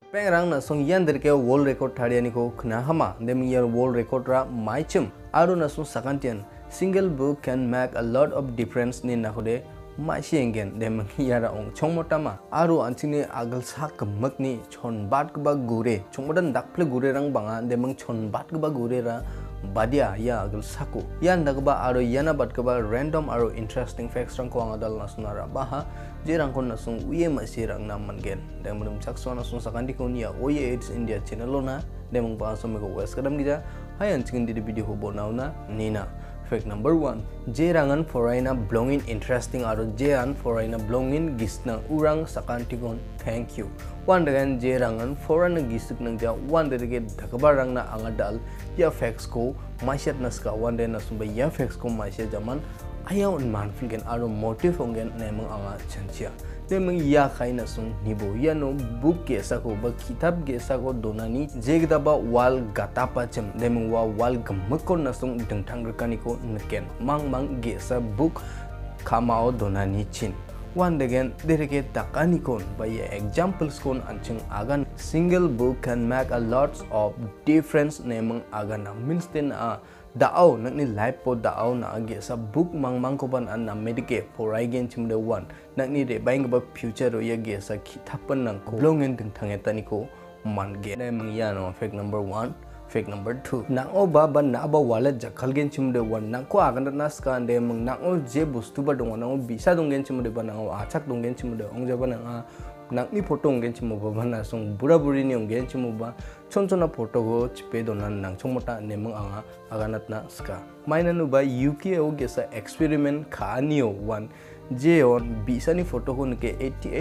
Pengrang na song yan derke world record thariani ko khna hama dem year world record ra maichum aru na song sakantian single book can make a lot of difference ni na khode maisiengen dem yara ong chongmotama aru anchini agal sak makni chonbat ba gure chongmodan dakple gure rang banga dem chonbat ba gure ra badia ya agal saku yan dagba aru yana batba random aru interesting facts rang ko angadal nasunara baha jerang kon nasung uye masirang naman gen dem mudum chakso nasung sakandi kon ya oye aids india channel lona dem ba so me ko wes kadam gija hayan chingin di video ho bonauna nina fact number 1 jerangan foraina blongin interesting aru jean foraina blongin gisna urang sakanti kon thank you one dagan jerangan foraina gisuk nang ja one dege dhakbarang na angadal ya facts ko maishat naska one day nasumba ya facts ko maisha jaman ayaw manful gen aru motive ongen nemang anga chanchia nemang ya khaina sung nibo ya no book ke sako ba kitab ge sako donani jegda ba wal gatapa chem nemang wa wal gamkon nasung dengthang rekani ko neken mang ge sa book kamao donani chin one again dereke takani kon by examples kon anching agan single book can make a lot of difference nemang agana means then dao nakni life po dao na age sa book mang ko ban an na medike for again chimde one nakni re baing ba future ro yage sa kithapan nang ko blongen ding thangetani ko man ge nemang ya no fact number 1 fact number 2 nang o ba na ba wallet jakhal gen chimde one nang ko agan nas ka ande mang nang o je bustu ba dong nang o bisa dong gen chimde ba nang o achak dong gen chimde ong ja ba nang nang ni photo ong gen chimo ba na song bura buri ni ong gen chimo ba chonchona photo go chipe donan nang chongmota nemang anga aganat na ska maina nu ba uk o ge sa experiment khanio one je on bisani photo ko ke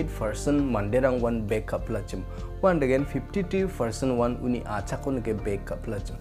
88% manderang one backup lachim one again 53% one uni acha ko ke backup lachim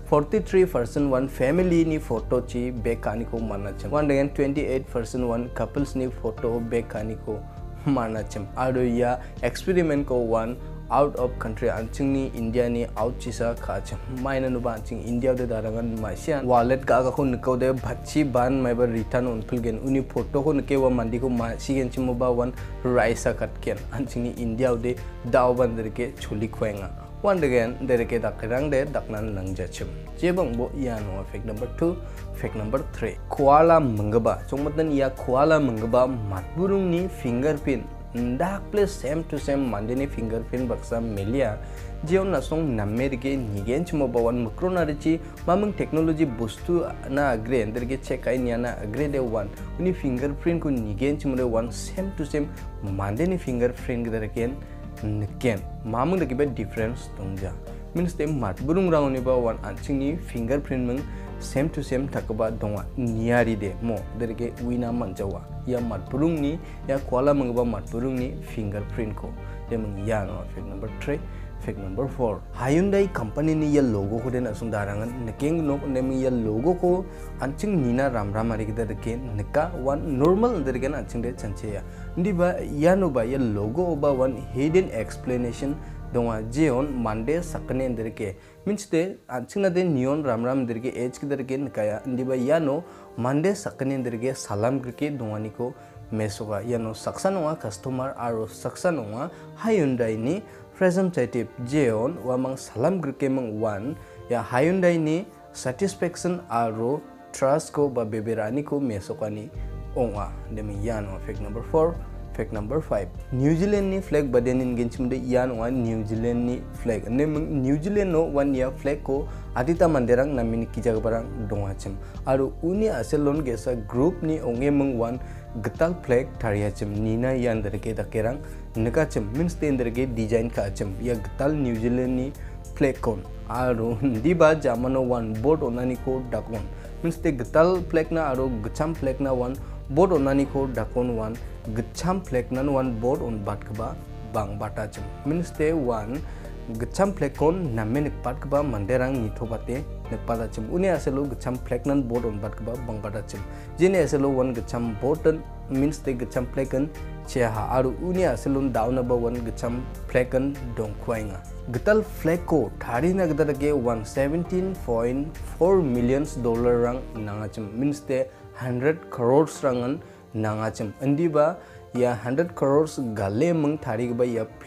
43% one family ni photo chi backani ko manachim one again 28% one couples ni photo backani ko manachim ado ya experiment ko one out of country anching ni india ni out chisa khachim maina nu ba anching india de darangan maisian wallet ga ko nko de bhachi ban mai ba return on fulgen uni photo ko nke wa mandi ko ma sigen chimo ba one raisa katken anching ni india de daw bandar ke chuli khoenga one again dereke dakrang de daknan langjachim jebang bo ya no fact number 2 fact number 3 koala mangaba chongmatan ya koala mangaba matburung ni fingerprint ndak place same to same mandini fingerprint baksa melia jeon na song namerge nigen chimo bawan mukrona richi mamang technology bustu na agre enderge check ai niana agre de one uni fingerprint ko nigen chimo de one same to same mandini fingerprint giderken neken mamang de be difference tongja means the matburung rangoni ba one anching ni fingerprint mung same to same thakaba donga niari de mo derge wina manjawa ya matburung ni ya koala mangba matburung ni fingerprint ko demang ya no fact number 3 fact number 4 Hyundai company ni ya logo ko den asung darangan nekeng no nem ya logo ko anching nina ramram ari gida de nika one normal derge anching de chanche ya ndi ba ya no ba ya logo ba one hidden explanation donga jeon mande sakane derge means de anching de neon ramram derge edge derge nikaya ndi ba ya no mande sakane derge salam gerke dongani ko mesoga ya no saksanwa customer aro saksanwa Hyundai ni representative jeon wamang salam gerke mang one ya Hyundai ni satisfaction aro trust ko ba beberani ko mesokani onga demi ya no fact number 4 fact number 5 New Zealand ni flag badenin genchimde yan one New Zealand ni flag ne New Zealand no one year flag ko adita manderang namini kijaga barang dongachim aru uni aselon gesa group ni onge mung one gatal flag thariachim nina yan derge dakerang nekachim means the derge design kachim ya gatal New Zealand ni flag kon aru diba jamano one board onani ko dakon means the gatal flag na aru gacham flag na one board onani ko dakon one gacham flag nan one board on batkaba bang batachim means the one gacham flag kon namen patkaba manderang nithobate nepalachim uni aselo gacham flag nan board on batkaba bang batachim jene aselo one gacham board means the gacham flag kan cheha aru uni aselo dauna ba one gacham flag kan dongkwainga gatal flag ko thari na gadage 117.4 millions dollar rang nangachim means the 100 crores rangan nangachim andiba ya 100 crores gale mung thari ba ya flag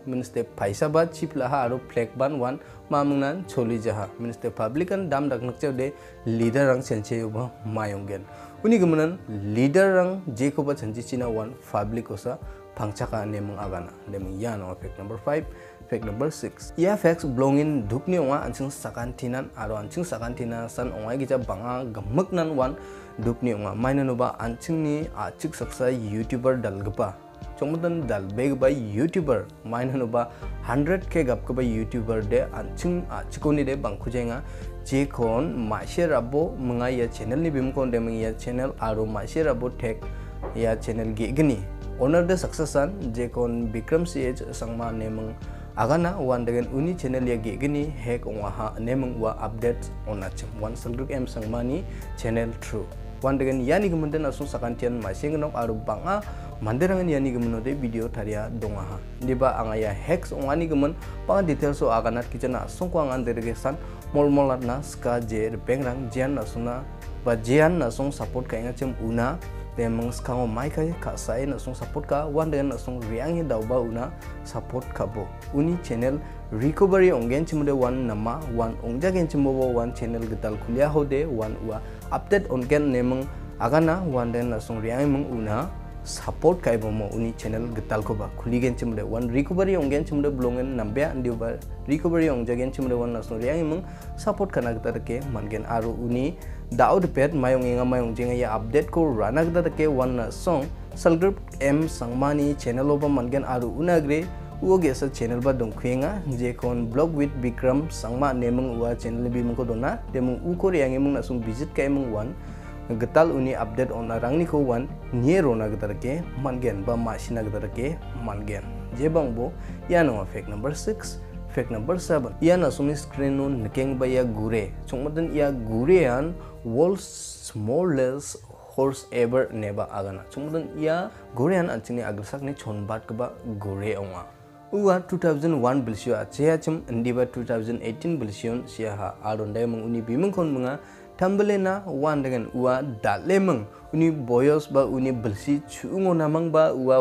means the paisa ba chip laha aro flag ban wan mamungnan choli jaha means the publican dam dak nak de leader rang chenche uba mayonggen uni gumunan leader rang je ko ba chenchi china wan public osa phangchaka nemung agana nemung ya no fact number 5 fact number 6 ya facts belong in dukni onga anching sakantinan aro anching sakantina san ongai gija banga gamuknan wan dukni onga mainanoba anching ni achik saksa youtuber dalgpa chongmudan dalbeg by youtuber mainanoba 100k gapka by youtuber de anching achikoni de bangkhujenga je kon maishe rabo munga ya channel ni bimkon de ya channel aro maishe rabo tech ya channel ge gni owner the successan je kon Bikram ch sangma nemung agana wan dengan uni channel ya ge gni hack onga ha nemung wa update onachim wan salgruk em sangmani channel true wan dengan yani gemunden asung sakantian masingnok aru banga manderangan yani gemunode video taria donga ha diba angaya hacks ongani gemun pang details so aganat kichana sungko angan deregesan molmolatna ska je bengrang jian asuna ba jian asung support kainga chem una demang skango mai kai ka sai na sung support ka wan den na sung riang hi dauba una support kabo uni channel recovery ongen chimude wan nama wan ongja gen chimubo wan channel gital khulia hode wan wa update ongen nemang agana wan den na sung riang mung una support kai bomo uni channel gital ko ba khuli gen chimude wan recovery ongen chimude blongen nambya ndiuba recovery ongja gen chimude wan na sung riang mung support kana gitar ke mangen aru uni daud pet mayong inga mayong jinga ya update ko rana gda ke one song salgroup m sangmani channel oba mangen aru unagre uoge sa channel ba dongkhuenga je kon blog with Bikram sangma nemung wa channel bi mung ko dona demung u ko riang emung nasung visit kai mung wan gatal uni update on rangni ko wan nie rona gda ke mangen ba masina gda ke mangen je bangbo ya no fact number 6 fact number 7 ya na sumi screen no nekeng ba ya gure chongmadan ya gurean world's smallest horse ever neba agana chongmadan ya gurean anchini agsak ni chonbat ba gure onga uwa 2001 bilsio achya chum ndiba 2018 bilsion sia ha aronda mung uni bimung kon munga tambelena wan dengan uwa dalemung uni boyos ba uni bilsi chungo namang ba uwa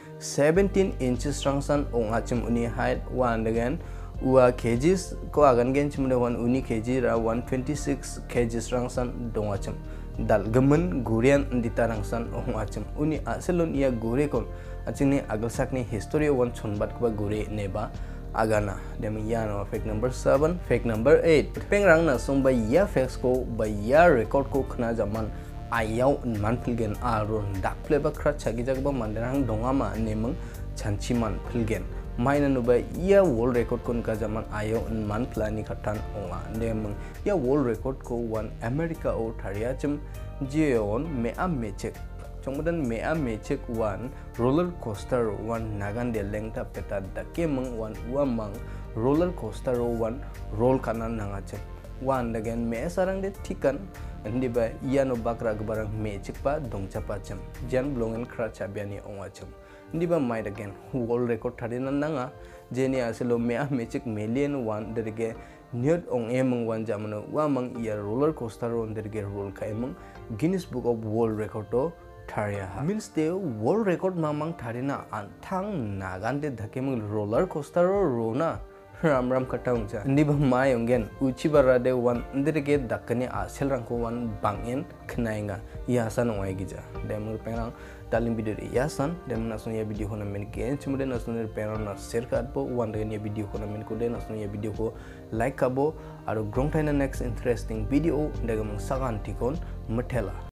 17 inches rangsan onga chum uni height wan dengan uwa kgs ko agan gen chimde wan uni kg ra 126 kgs rangsan dongacham dal gemen gurian ndita rangsan ongacham uni aselon ia gure kon achini agalsak ni history wan chonbat ba gure neba agana demiano fact number 7 fact number 8 pengrang na sumba ya facts ko ba ya record ko khna zaman ayau man pilgen aron dak pleba khra chagi jagba mandarang dongama nemang chanchiman pilgen maina nuba ya world record kon ka zaman ayo man plani khatan onga nemang ya world record ko one America o thariachim jeon mea mechek chongmudan mea mechek one roller coaster one nagande lengta peta dakemang one uamang roller coaster one roll kanan nangache one again me sarang de thikan ndiba iano bakra gbarang mechek pa dongchapa chem jan blongen khra chabiani ongacham ndiba might again world record thadina nanga jeni aselo mea mechek million one derge nyot ong emang wan jamano wamang ia roller coaster on derge roll kaimang Guinness Book of World Record to tharia means the world record mamang tharina anthang nagande dhakemang roller coaster rona ram ram kataung cha ndiba mai ongen uchibara de wan ndirge dakkani asel rangko wan bangin knainga yasan ongai gija demur pengrang dalim video de yasan dem nasun ya video hona men gen chumude nasun pengrang na share kadbo wan de ya video hona men ko de nasun ya video ko like kabo aru grong thaina next interesting video dagamang sagan tikon mathela